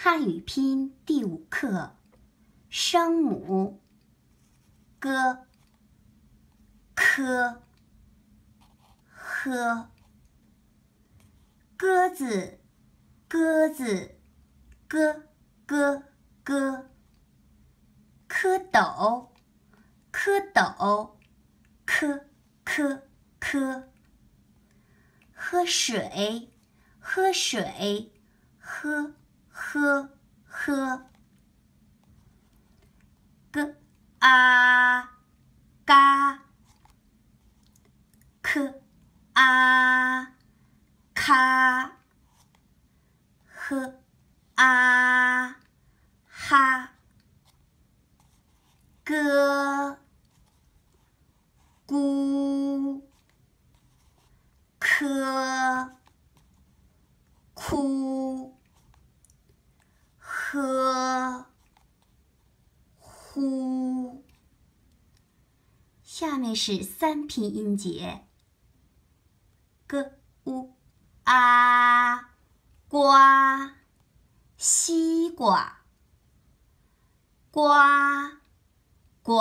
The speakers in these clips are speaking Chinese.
汉语拼音第5课，声母 g、k、h。鸽子，鸽子，咯咯咯。蝌蚪，蝌蚪，科科科。喝水，喝水，喝喝喝。g a 嘎 k a 咔 h a 哈 g gu 科哭 呵呼。下面是3拼音节 g u a 瓜西瓜呱呱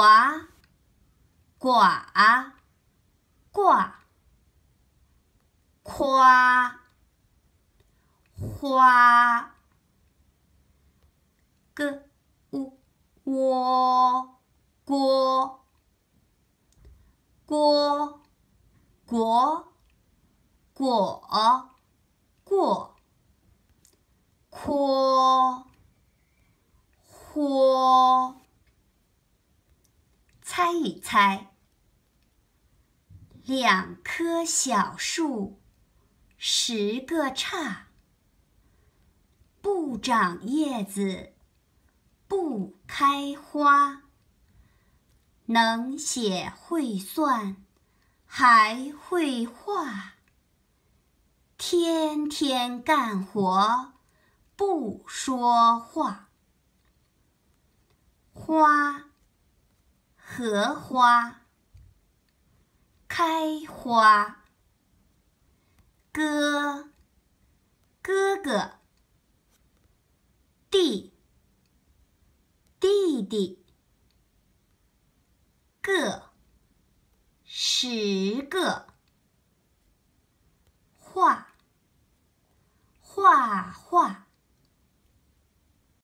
寡挂夸花 g u 窝锅锅果果过阔豁。猜与猜。2棵小树，10个杈，不长叶子，不开花，能写会算，还会画，天天干活，不说话。花，荷花，开花。哥，哥哥。弟，弟弟。个，10个。画，画画。